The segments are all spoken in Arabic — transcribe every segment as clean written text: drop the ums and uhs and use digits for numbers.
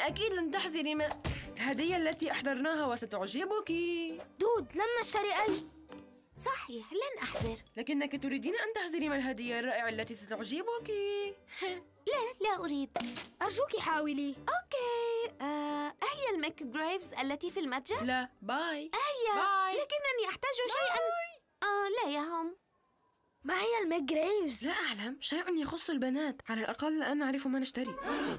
أكيد لن تحزري من الهدية التي أحضرناها وستعجبك. دود، لن نشتري أي. صحيح، لن أحزر. لكنك تريدين أن تحزري من الهدية الرائعة التي ستعجبك. لا أريد. أرجوك حاولي. أوكي. أهي الميك جريفز التي في المتجر؟ لا، باي. أهي. باي. لكنني أحتاج شيئاً. لا يا هم. ما هي الميك جريفز؟ لا أعلم، شيء يخص البنات. على الأقل الآن نعرف ما نشتري.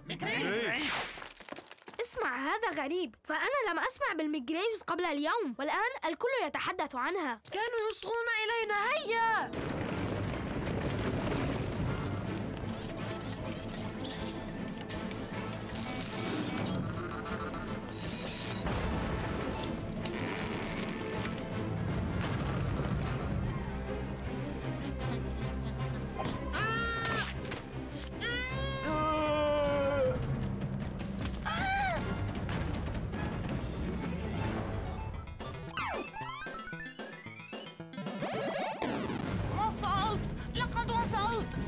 اسمع، هذا غريب، فأنا لم أسمع بالميك جريفز قبل اليوم، والآن الكل يتحدث عنها. كانوا يصغون إلينا. هيا. لقد وصلت.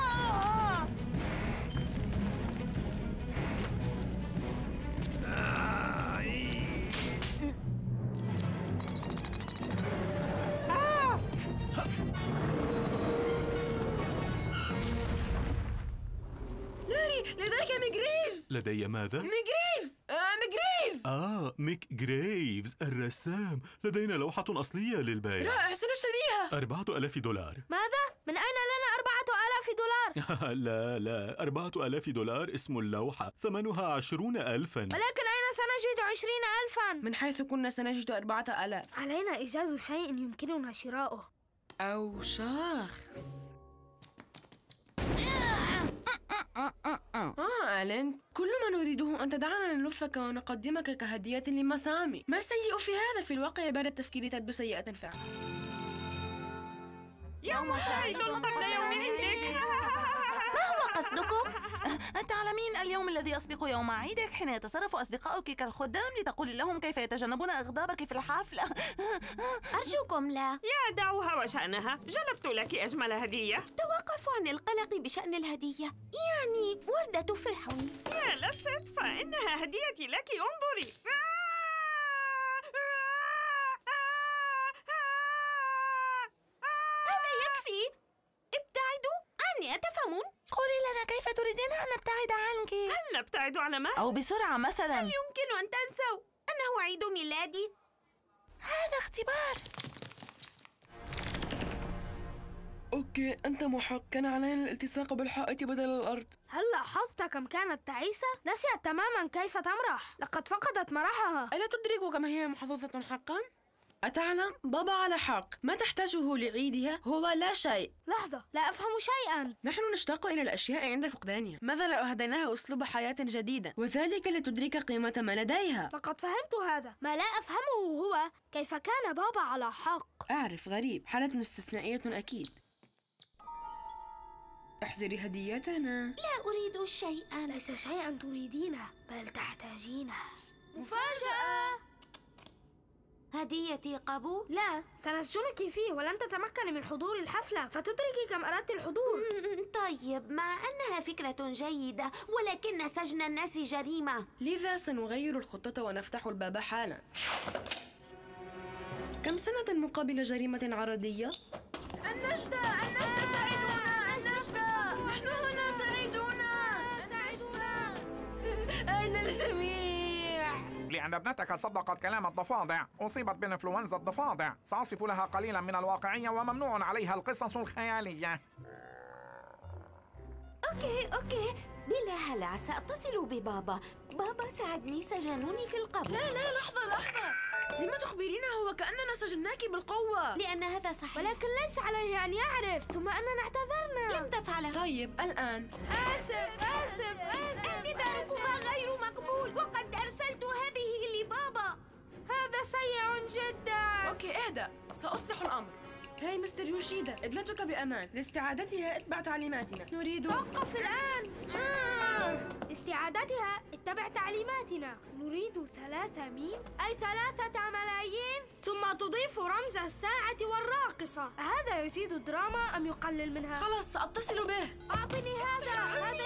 لاري، لديك ميك جريفز. لدي ماذا؟ ميك جريفز. ميك جريفز. ميك جريفز الرسام. لدينا لوحة أصلية للبيع. رائع، سنشتريها. 4000 دولار. ماذا؟ من أين لنا 4000 دولار؟ لا 4000 دولار اسم اللوحة، ثمنها 20,000. ولكن أين سنجد 20,000؟ من حيث كنا سنجد 4000. علينا إيجاد شيء يمكننا شراؤه. أو شخص. ألين، كل ما نريده أن تدعنا نلفك ونقدمك كهدية لمسامي. ما السيء في هذا؟ في الواقع بعد التفكير تبدو سيئة فعلا. يوم سعيد قبل يوم عيدك. ما هو قصدكم؟ تعلمين اليوم الذي يسبق يوم عيدك حين يتصرف أصدقائك كالخدام لتقولي لهم كيف يتجنبون إغضابك في الحفلة. أرجوكم لا. يا دعوها وشأنها، جلبت لك أجمل هدية. توقفوا عن القلق بشأن الهدية، يعني وردة تفرحني. يا لست، فإنها هديتي لك، انظري. هذا يكفي. ابتعدوا عني، أتفهمون؟ قولي لنا كيف تريدين أن نبتعد عنك؟ هل نبتعد على ما؟ أو بسرعة مثلا. هل يمكن أن تنسوا أنه عيد ميلادي؟ هذا اختبار. أوكي، أنت محق. كان علينا الالتصاق بالحائط بدل الأرض. هل لاحظت كم كانت تعيسة؟ نسيت تماما كيف تمرح. لقد فقدت مرحها. ألا تدرك كم هي محظوظة حقا؟ أتعلم؟ بابا على حق. ما تحتاجه لعيدها هو لا شيء. لحظة، لا أفهم شيئا. نحن نشتاق إلى الأشياء عند فقدانها. ماذا لو أهديناها أسلوب حياة جديدة، وذلك لتدرك قيمة ما لديها؟ لقد فهمت هذا. ما لا أفهمه هو كيف كان بابا على حق. أعرف، غريب. حالة استثنائية أكيد. احذري هديتنا. لا أريد شيئا. ليس شيئا تريدينه، بل تحتاجينه. مفاجأة. هديتي قبول؟ لا، سنسجنك فيه ولن تتمكني من حضور الحفلة، فتدركي كم أردت الحضور. طيب، مع أنها فكرة جيدة، ولكن سجن الناس جريمة. لذا سنغير الخطة ونفتح الباب حالا. كم سنة مقابل جريمة عرضية؟ النجدة ساعدونا. النجدة، نحن هنا، ساعدونا. أين الجميع؟ لأن ابنتك صدقت كلام الضفادع. أصيبت بإنفلونزا الضفادع. سأصف لها قليلا من الواقعية وممنوع عليها القصص الخيالية. أوكي، بلا هلع. سأتصل ببابا. بابا ساعدني، سجنوني في القبر. لا، لحظة. لما تخبرينه وكأننا سجناك بالقوة؟ لأن هذا صحيح. ولكن ليس عليه أن يعرف، ثم أننا اعتذرنا. لم تفعله. طيب، الآن. آسف. اعتذاركما غير مقبول، وقد أرسلت هذه لبابا. هذا سيء جدا. أوكي، اهدأ. سأصلح الأمر. هاي مستر يوشيدا، ابنتك بأمان. لاستعادتها اتبع تعليماتنا. نريد. توقف الآن. لاستعادتها اتبع تعليماتنا. نريد 3 ميل، أي 3 ملايين، ثم تضيف رمز الساعة والراقصة. هذا يزيد الدراما أم يقلل منها؟ خلاص، سأتصل به. أعطني هذا